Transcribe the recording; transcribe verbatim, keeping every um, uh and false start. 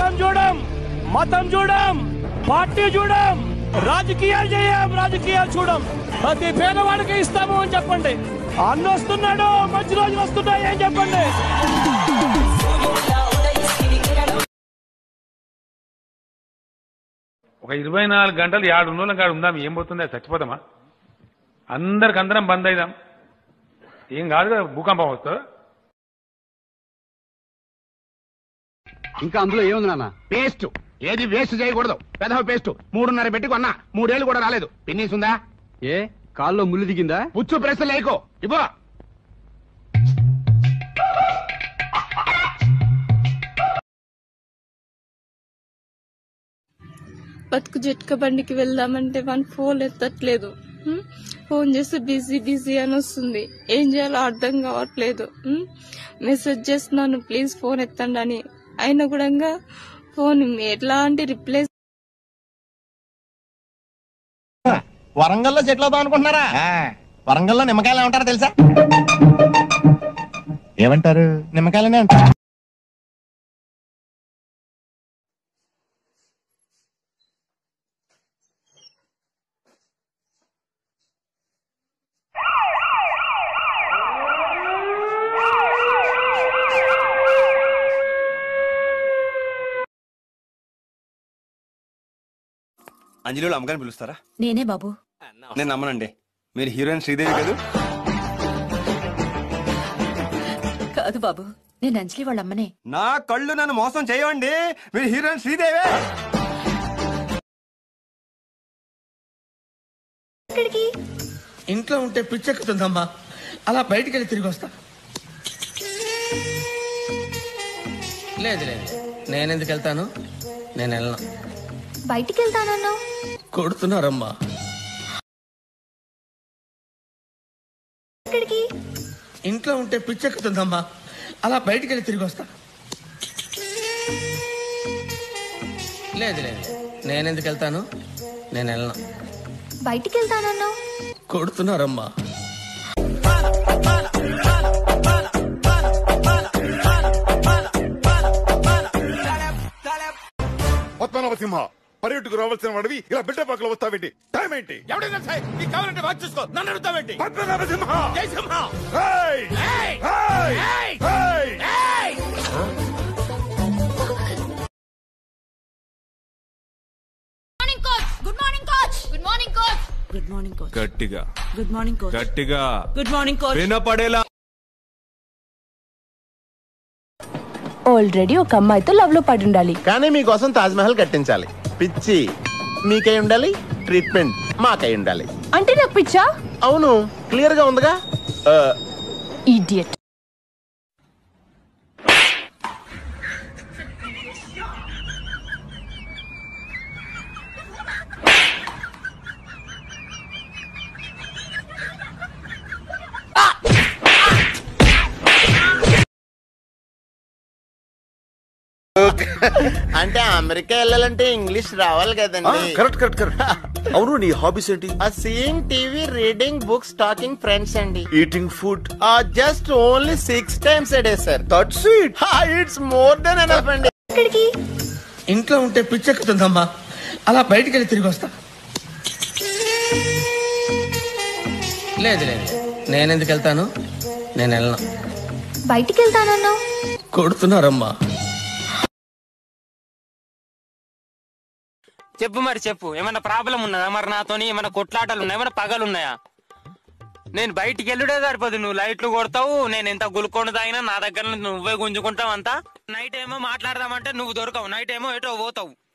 కులం చూడం, మతం చూడం, పార్టీ చూడం, రాజకీయాలు చేయం, రాజకీయాలు చూడం. ప్రతి పేదవాడికి ఇస్తాము అని చెప్పండి. అన్న వస్తున్నాడు, మంచి రోజులు వస్తున్నాయి అని చెప్పండి. ఒక ఇరవై నాలుగు గంటలు ఏడు రోజుల కాడు ఉందాం, ఏం పోతుందా? చచ్చిపోతామా? అందరికి అందరం బంద్ అయిదాం, ఏం కాదు కదా, భూకంపం వస్తుంది. ఇంకా అందులో ఏముంది నాన్న? పేస్ట్. ఏది వేస్ట్ చేయకూడదు. పెదవ పేస్ట్ మూడున్నర పెట్టి కొన్నా, మూడేళ్లు కూడా రాలేదు. పిన్నీసుందా? ఏ కాల్లో ముళ్ళు దిగిందా? పుచ్చు ప్రెస్ లేకో ఇవ్వ. బతుకు జట్క బండికి వెళ్దామంటే వన్ ఫోన్ ఎత్తట్లేదు. ఫోన్ చేస్తే బిజీ బిజీ అని వస్తుంది. ఏం చేయాలో అర్థం కావట్లేదు. మెసేజ్ చేస్తున్నాను ప్లీజ్ ఫోన్ ఎత్తండి అని, అయినా కూడా ఫోన్ ఎట్లాంటి రిప్లై. వరంగల్లో సెటిల్ అవుదాం అనుకుంటున్నారా? వరంగల్లో నిమ్మకాయలు ఏమంటారో తెలుసా? ఏమంటారు? నిమ్మకాయలనే అంటారు. అంజలిలో అమ్మగారిని పిలుస్తారా? నేనే బాబు. నేను నమ్మనండి. మీరు హీరోయిన్ శ్రీదేవి కాదు? కాదు బాబు, నేను అంజలి వాళ్ళ అమ్మనే. నా కళ్ళు నన్ను మోసం చేయండి, మీరు హీరోయిన్ శ్రీదేవి. ఇంట్లో ఉంటే పిచ్చెక్కుతుందమ్మా, అలా బయటికి వెళ్ళి తిరిగి వస్తా. లేదు లేదు, నేనెందుకు వెళ్తాను, నేను వెళ్ళను. బయటికి వెళ్తానన్నా కొడుతున్నారమ్మా. ఇంట్లో ఉంటే పిచ్చెక్కుతుందమ్మా, అలా బయటికి వెళ్ళి తిరిగి వస్తా. లేదు లేదు, నేనెందుకు వెళ్తాను, నేను వెళ్ళను. బయటికి వెళ్తానన్నా కొడుతున్నారమ్మా. పద్మనాభసింహ, పర్యటకు రావాల్సిన వాడివి ఇలా బిడ్డపాకలో వస్తావేంటి? టైం ఏంటి? ఎవడైనా సరే నీకు కావాలంటే వాచ్ చూసుకో, నన్ను అడుగుతావేంటి? పద్మనాభసింహ! జై సింహ! ఏయ్! ఏయ్! ఏయ్! ఏయ్! ఏయ్! ఏయ్! Good morning coach. Good morning coach. Good morning coach. గట్టిగా. Good morning coach. గట్టిగా. Good morning coach. వినపడేలా. ఆల్రెడీ ఒక అమ్మాయితో లవ్ లో పడి ఉండాలి, కానీ మీకోసం తాజ్ మహల్ కట్టించాలి. పిచ్చి మీకై ఉండాలి, ట్రీట్మెంట్ మాకై ఉండాలి. అంటే నాకు పిచ్చా? అవును, క్లియర్ గా ఉందిగా. ఇడియట్. అంటే అమెరికా వెళ్ళాలంటే ఇంగ్లీష్ రావాలి కదండి. Correct correct correct. అవును, నీ హాబీస్ ఏంటి? Seeing TV, reading books, talking friends అండి. Eating food? Just only six times a day sir. That's it. It's more than enough అండి. ఇంట్లో ఉంటే పిచ్చెక్కుతుందమ్మా, అలా బయటికి వెళ్ళి తిరిగి వస్తా. లేదు లేదు, నేనెందుకు వెళ్తాను, నేను వెళ్ళను. బయటికి వెళ్తానన్నా కొడుతున్నారమ్మా. చెప్పు మరి చెప్పు, ఏమన్నా ప్రాబ్లం ఉన్నదా మరి నాతోని? ఏమన్నా కొట్లాటలు ఉన్నాయా, ఏమన్నా పగలు ఉన్నాయా? నేను బయటికి వెళ్ళుడే సరిపోదు, నువ్వు లైట్లు కొడతావు, నేను ఎంత గులుకొని తాగినా నా దగ్గర నువ్వే గుంజుకుంటావు అంతా. నైట్ ఏమో మాట్లాడదామంటే నువ్వు దొరకవు, నైట్ ఏమో ఎటో పోతావు.